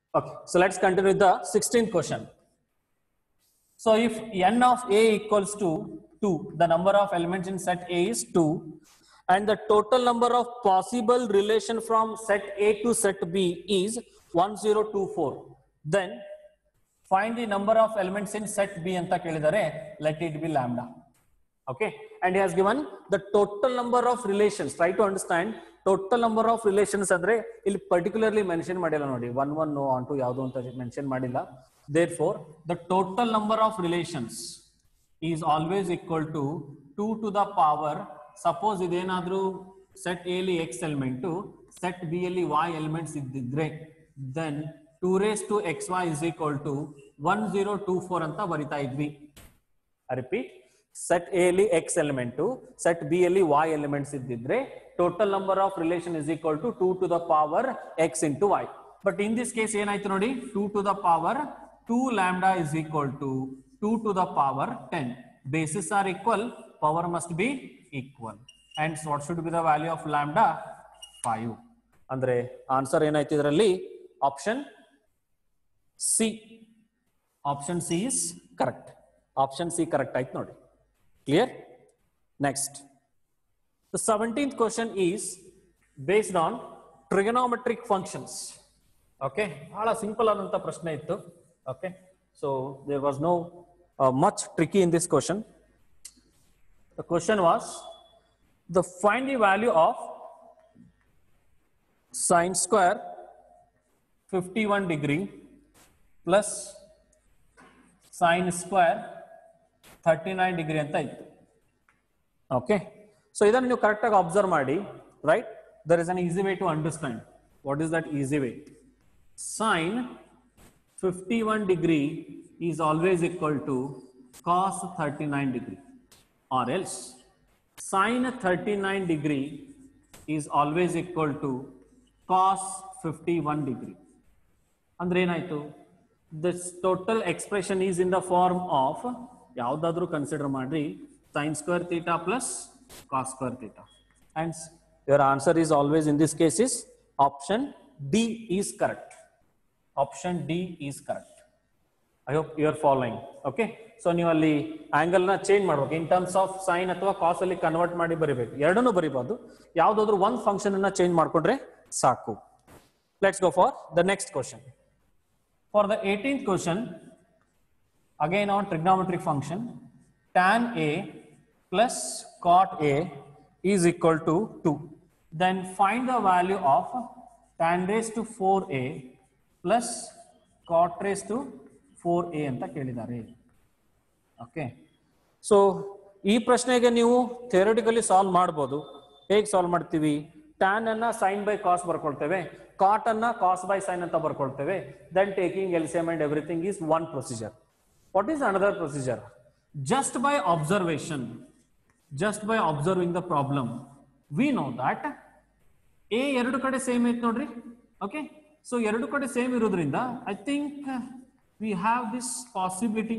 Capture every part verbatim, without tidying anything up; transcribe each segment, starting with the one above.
Okay, so let's continue with the sixteenth question. So if n of A equals to two, the number of elements in set A is two, and the total number of possible relation from set A to set B is one zero two four, then find the number of elements in set B anta kelidare, let it be lambda. Okay, and he has given the total number of relations. Try to understand total number of relations andre illi particularly mention madilla nodi, one one no onto yavado anta mention madilla. Therefore the total number of relations is always equal to two to the power, suppose idenadru set A li x element to set B li y elements iddidre, then two raised to xy is equal to one zero two four anta barita idvi. I repeat, set A li x element to set B li y elements iddidre, total number of relation is equal to two to the power x into y. But in this case ಏನಾಯ್ತು ನೋಡಿ, two to the power two lambda is equal to two to the power ten. Bases are equal, power must be equal. And what should be the value of lambda? five. ಅಂದ್ರೆ answer ಏನಾಯ್ತು ಇದರಲ್ಲಿ? Option C. Option C is correct. Option C correct ಆಯ್ತು ನೋಡಿ. Clear? Next. The seventeenth question is based on trigonometric functions. Okay, bhala simple adanta prashne ittu. Okay, so there was no uh, much tricky in this question. The question was the find the value of sine square fifty-one degree plus sine square thirty-nine degree anta ittu. Okay, so idannu you correct agi observe maadi, right? There is an easy way to understand. What is that easy way? Sine fifty-one degree is always equal to cos thirty-nine degree, or else sine thirty-nine degree is always equal to cos fifty-one degree. Andre enaitu, this total expression is in the form of yaudadru consider madri sin square theta plus cos square theta, and your answer is always in this case is option D is correct. Option D is correct. I hope you are following. Okay, so ನೀವು ಅಲ್ಲಿ angle ನ change ಮಾಡಬೇಕು, in terms of sine ಅಥವಾ ಕಾಸ್ ಅಲ್ಲಿ convert ಮಾಡಿ ಬರೀಬೇಕು, ಎರಡನ್ನೂ ಬರೀಬಹುದು. ಯಾವುದಾದ್ರೂ ಒಂದು ಫಂಕ್ಷನ್ ಅನ್ನ ಚೇಂಜ್ ಮಾಡ್ಕೊಂಡ್ರೆ ಸಾಕು. Let's go for the next question. For the eighteenth question, again on trigonometric function, tan A plus cot A is equal to two. Then find the value of tan raised to four A plus cot raised to four A ಅಂತ ಕೇಳಿದ್ದಾರೆ. Okay, so ಈ ಪ್ರಶ್ನೆಗೆ ನೀವು theoretically solve ಮಾಡ್ಬೋದು. ಹೇಗೆ solve ಮಾಡ್ತೀವಿ? Tan ಅನ್ನ sine by cos ಬರ್ಕೊಳ್ತೇವೆ, ಕಾಟ್ ಅನ್ನ ಕಾಸ್ ಬೈ ಸೈನ್ ಅಂತ ಬರ್ಕೊಳ್ತೇವೆ. Then taking LCM and everything is one procedure. What is another procedure? Just by observation, just by observing the problem, we know that A ಎರಡು ಕಡೆ same ಐತೆ ನೋಡ್ರಿ. Okay, so ಎರಡು ಕಡೆ same ಇರೋದ್ರಿಂದ I think we have this possibility.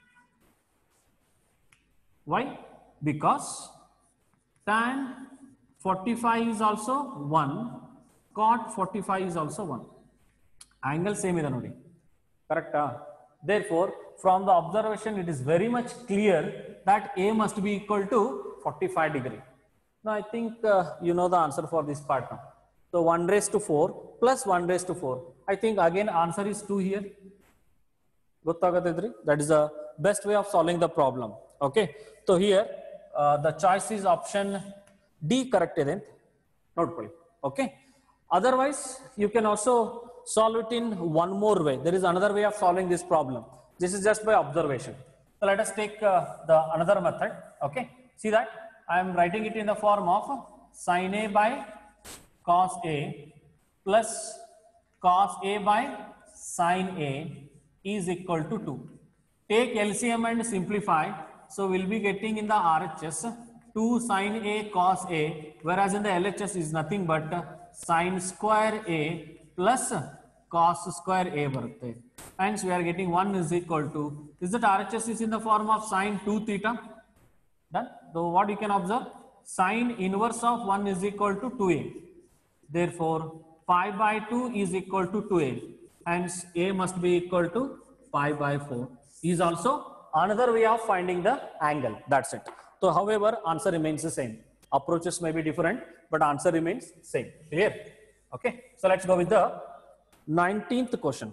Why? Because tan forty-five is also one, cot forty-five is also one. Angle same ಇದೆ ನೋಡಿ, ಕರೆಕ್ಟಾ? Therefore from the observation it is very much clear that A must be equal to forty-five degree. Now I think uh, you know the answer for this part now. So one raised to four plus one raised to four. I think again answer is two here. Gottagathidri? That is the best way of solving the problem. Okay, so here uh, the choice is option D correct ide note koli. Okay, otherwise you can also solve it in one more way. There is another way of solving this problem. This is just by observation. So let us take uh, the another method. Okay, see that I am writing it in the form of sin A by cos A plus cos A by sin A is equal to two. Take L C M and simplify. So we'll be getting in the R H S two sin A cos A, whereas in the L H S is nothing but sin square A plus cos square A barutte. Hence we are getting one is equal to, is that R H S is in the form of sin two theta. Done. So what you can observe? Sin inverse of one is equal to two A. Therefore five by two is equal to two A. hence A must be equal to pi by four is also another way of finding the angle. That's it. So however, answer remains the same. Approaches may be different, but answer remains same. Clear? Okay. So let's go with the nineteenth question.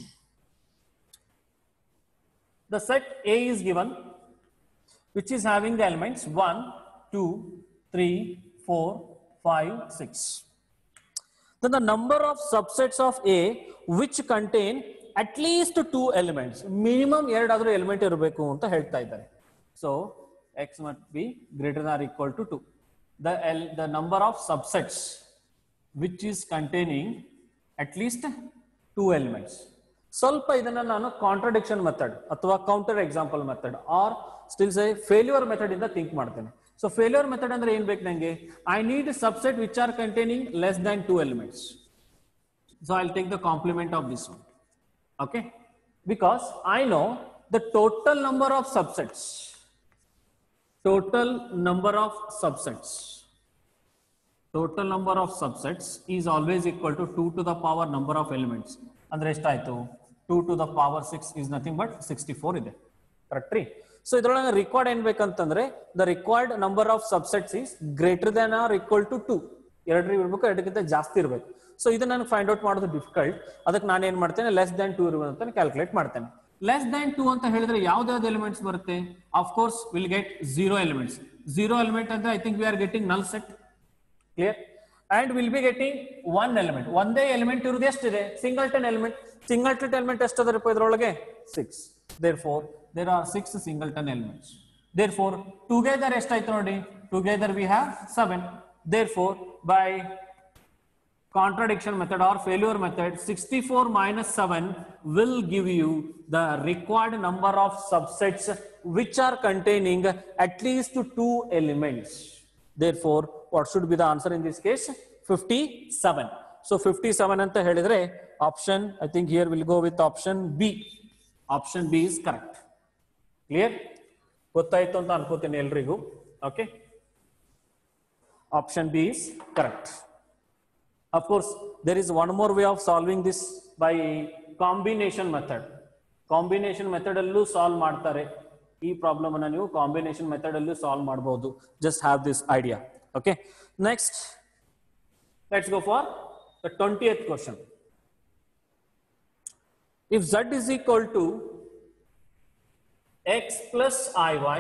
The set A is given, which is having the elements one, two, three, four, five, six. Then the number of subsets of A which contain at least two elements. Minimum ಎರಡಾದರೂ element ಇರಬೇಕು ಅಂತ ಹೇಳ್ತಾ ಇದ್ದಾರೆ. So x must be greater than or equal to two. The L, the number of subsets which is containing at least two elements. ಸ್ವಲ್ಪ ಇದನ್ನ ನಾನು contradiction method ಅಥವಾ counter example method or still say failure method ಇಂದ think ಮಾಡ್ತೇನೆ. So failure method ಅಂದ್ರೆ ಏನ್ ಬೇಕು ನಂಗೆ? I need subset which are containing less than two elements. So I will take the complement of this one. Okay, because I know the total number of subsets total number of subsets total number of subsets is always equal to two to the power number of elements. Andre eshtayitu? two to the power six is nothing but sixty-four ide. Correct ರೀ? So idrolaga required en bekantandre the required number of subsets is greater than or equal to two. ಎರಡರಿ ಇರಬೇಕು, ಎರಡಕ್ಕಿಂತ ಜಾಸ್ತಿ ಇರಬೇಕು. So ಇದನ್ನ ನಾನು find out ಮಾಡೋದು difficult. ಅದಕ್ಕೆ ನಾನು ಏನು ಮಾಡ್ತೇನೆ, ಲೆಸ್ ದ್ಯಾನ್ ಟೂ ಇರಬೇಕು ಅಂತ ಕ್ಯಾಲ್ಕುಲೇಟ್ ಮಾಡ್ತೇನೆ. ಲೆಸ್ ದ್ಯಾನ್ ಟೂ ಅಂತ ಹೇಳಿದ್ರೆ ಯಾವ್ದಾವ್ದು ಎಲಿಮೆಂಟ್ಸ್ ಬರುತ್ತೆ? Of course will get zero elements. Zero element ಅಂದ್ರೆ I think we are getting null set. Clear? And will be getting one element. ಒಂದೇ ಎಲಿಮೆಂಟ್ ಇರುವುದು ಎಷ್ಟಿದೆ? Singleton element. ಸಿಂಗಲ್ಟನ್ ಎಲಿಮೆಂಟ್ ಎಷ್ಟದರಪ್ಪ ಇದ್ರೊಳಗೆ? Six. There four there are six singleton elements. There four together ಎಷ್ಟಾಯ್ತು ನೋಡಿ? Together we have seven. Therefore, by contradiction method or failure method, sixty-four minus seven will give you the required number of subsets which are containing at least two elements. Therefore, what should be the answer in this case? fifty-seven. So fifty-seven anta helidre option, I think here we'll go with option B. Option B is correct. Clear? Gottaytu anta ankotene elrigu. Okay. Option B is correct. Of course, there is one more way of solving this by combination method. Combination method allu solve ಮಾಡ್ತಾರೆ. ಈ problem ಅನ್ನು ನೀವು combination method allu solve ಮಾಡಬಹುದು. Just have this idea. Okay. Next, let's go for the twentieth question. If z is equal to x plus iy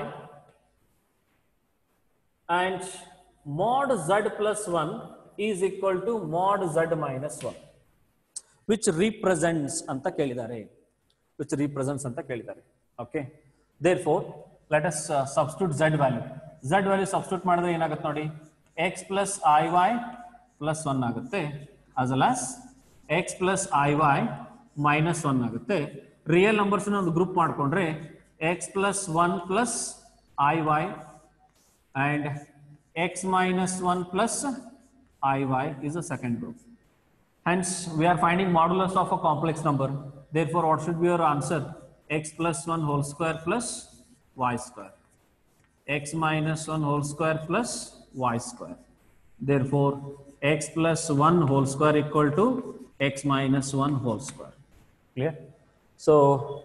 and mod z plus one is equal to mod z minus one, which represents anta kelidare, which represents anta kelidare. Okay, therefore let us uh, substitute z value. Z value substitute madidre enagutte nodi, x plus iy plus one agutte, as well as x plus iy minus one agutte. Real numbers na ಒಂದು group ಮಾಡ್ಕೊಂಡ್ರೆ x plus one plus iy and x minus one plus iy is a second group. Hence, we are finding modulus of a complex number. Therefore, what should be your answer? X plus one whole square plus y square. X minus one whole square plus y square. Therefore, x plus one whole square equal to x minus one whole square. Clear? So,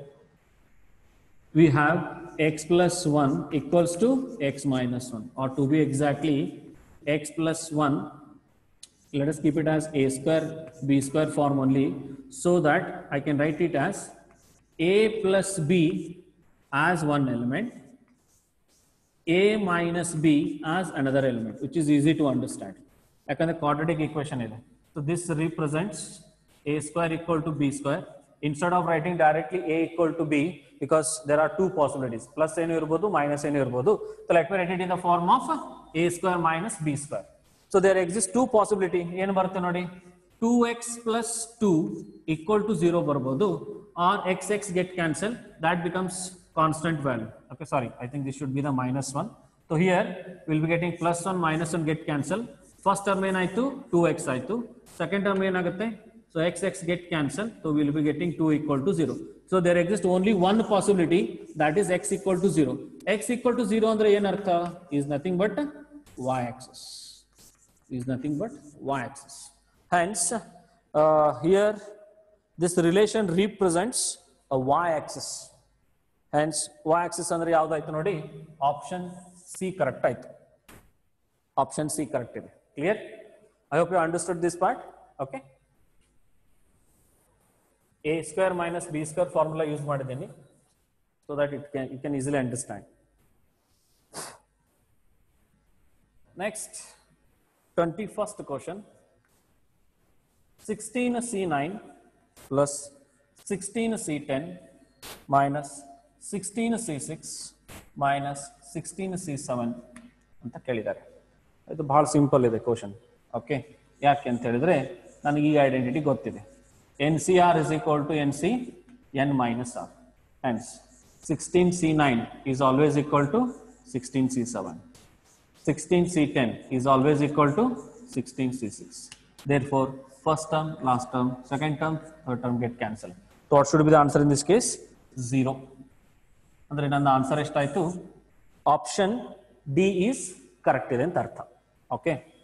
we have x plus one equals to x minus one, or to be exactly x plus one, let us keep it as a square b square form only, so that I can write it as a plus b as one element, a minus b as another element, which is easy to understand. Like a quadratic equation is. So this represents a square equal to b square. Instead of writing directly a equal to b, because there are two possibilities, plus ಏನು ಇರಬಹುದು, minus ಏನು ಇರಬಹುದು. So let me write it in the form of a square minus b square. So there exists two possibility. ಏನು ಬರುತ್ತೆ ನೋಡಿ, two x plus two equal to zero ಬರಬಹುದು, or xx get cancelled, that becomes constant value. Okay, sorry, I think this should be the minus one. So here we will be getting plus one minus one get cancelled. First term ಏನಾಯ್ತು, two x ಆಯ್ತು. Second term ಏನಾಗುತ್ತೆ, so xx get cancelled, so we will be getting two equal to zero. So there exists only one possibility, that is x equal to zero. X equal to zero andre yen artha, is nothing but y axis. Is nothing but y axis. Hence, uh, here This relation represents a y-axis. Hence, y-axis ಅಂದ್ರೆ ಯಾವ್ದಾಯ್ತು ನೋಡಿ, option C correct ಆಯ್ತು. Option C correct ಇದೆ. Clear? I hope you understood this part. Okay. A square minus B square formula use ಮಾಡಿದ್ದೀನಿ, so that it can you can easily understand. Next, twenty-first question. sixteen C nine plus sixteen C ten minus sixteen C six minus sixteen C seven ಅಂತ ಕೇಳಿದ್ದಾರೆ. ಇದು ಬಹಳ simple ಇದೆ question. Okay, ಯಾಕೆ ಅಂತ ಹೇಳಿದ್ರೆ ನನಗೆ ಈ ಐಡೆಂಟಿಟಿ ಗೊತ್ತಿದೆ. N C r is equal to n C n minus r. Hence sixteen C nine is always equal to sixteen C seven. sixteen C ten is always equal to sixteen C six. Therefore, first term, last term, second term, third term get cancelled. So what should be the answer in this case? Zero. Andre nanna answer eshtayitu? Option D is correct ide anta artha. Okay.